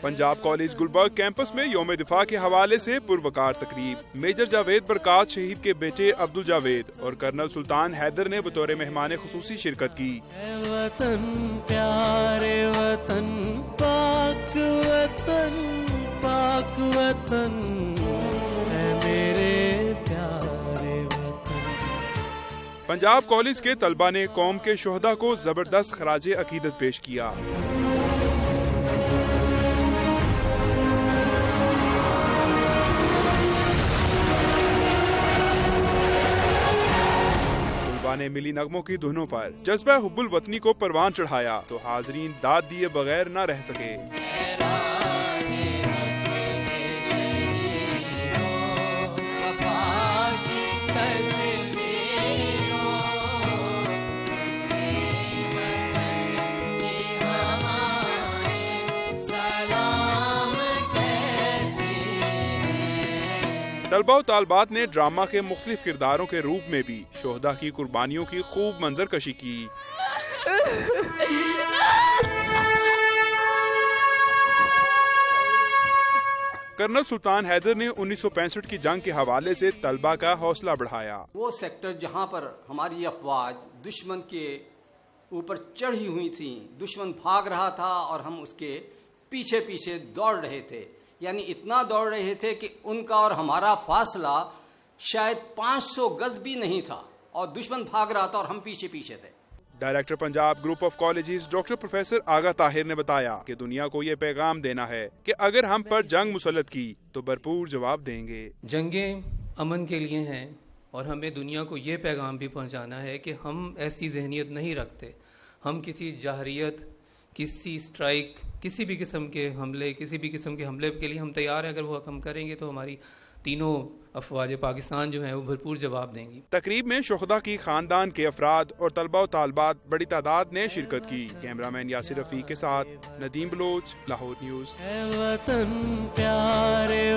Punjab college Gulberg campus में यौम दिफा के हवाले से पुरवकार तकरीब। मेजर जावेद बरकात शहीद के बेटे अब्दुल जावेद और कर्नल सुल्तान हैदर ने बतौर मेहमान खुसूसी शिरकत की। वतन प्यारे वतन पाक वतन पाक वतन है मेरे प्यारे वतन। पंजाब कॉलेज के तलबा ने कौम के शोहदा को जबरदस्त खराज अकीदत पेश किया। ने मिली नगमों की धुनों पर जज्बा हुब्बुल वतनी को परवान चढ़ाया तो हाजरीन दाद दिए बगैर न रह सके। तलबा और तालबात ने ड्रामा के मुख्तलिफ किरदारों के रूप में भी शोहदा की कुर्बानियों की खूब मंजर कशी की। कर्नल सुल्तान हैदर ने 1965 की जंग के हवाले से तलबा का हौसला बढ़ाया। वो सेक्टर जहां पर हमारी अफवाज दुश्मन के ऊपर चढ़ी हुई थी, दुश्मन भाग रहा था और हम उसके पीछे पीछे दौड़ रहे थे, यानी इतना दौड़ रहे थे कि उनका और हमारा फासला शायद 500 गज भी नहीं था और दुश्मन भाग रहा था और हम पीछे पीछे थे। Director Punjab group of colleges doctor professor Agha Tahir ने बताया कि दुनिया को ये पैगाम देना है कि अगर हम पर जंग मुसल्लत की तो भरपूर जवाब देंगे। जंगें अमन के लिए हैं और हमें दुनिया को ये पैगाम भी पहुंचाना है कि हम ऐसी जहनियत नहीं रखते। हम किसी जाहरियत, किसी स्ट्राइक, किसी भी किस्म के हमले के लिए हम तैयार हैं। अगर वो हम करेंगे तो हमारी तीनों अफवाज पाकिस्तान जो है वो भरपूर जवाब देंगी। तकरीब में शोहदा की खानदान के अफराद और तलबा और तालबात बड़ी तादाद ने शिरकत की। कैमरामैन यासिर रफीक के साथ नदीम बलोच, लाहौर न्यूज़। वतन प्यारे